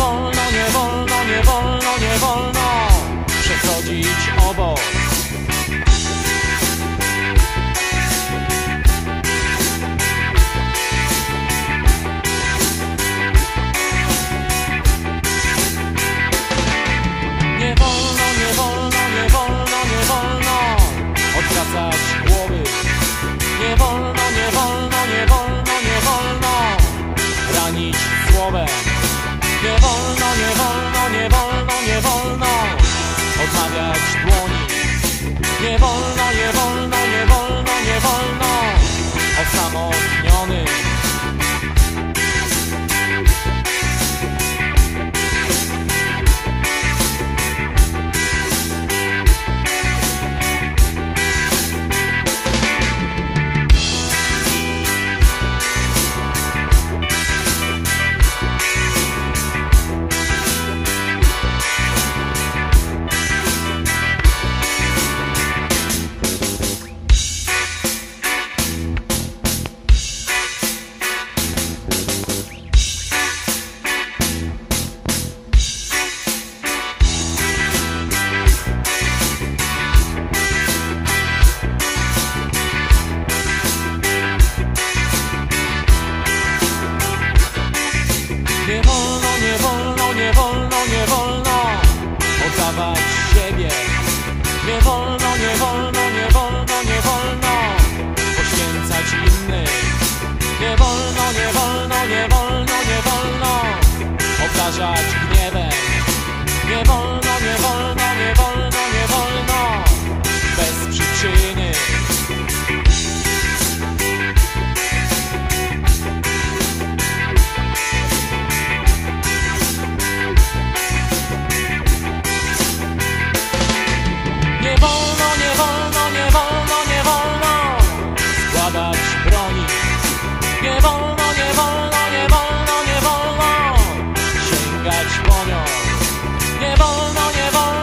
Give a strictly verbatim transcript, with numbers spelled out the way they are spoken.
wolno, nie wolno, nie wolno, nie wolno przechodzić obok. Nie wolno, nie wolno, nie wolno, nie wolno odwracać głowy. Nie wolno, nie wolno, nie wolno, nie wolno ranić słowem. Nie wolno, nie wolno, nie wolno, nie wolno odmawiać dłoni. Nie wolno, nie wolno, nie wolno, nie wolno osamotniony. Nie wolno, nie wolno, nie wolno, nie wolno oddawać siebie. Nie wolno, nie wolno, nie wolno, nie wolno poświęcać innych. Nie wolno, nie wolno, nie wolno, nie wolno obdarzać gniewem. Nie wolno, nie wolno, nie wolno, nie wolno bez przyczyny. Nie wolno, nie wolno, nie wolno, nie wolno składać broni. Nie wolno, nie wolno, nie wolno, nie wolno sięgać po nią. Nie wolno, nie wolno.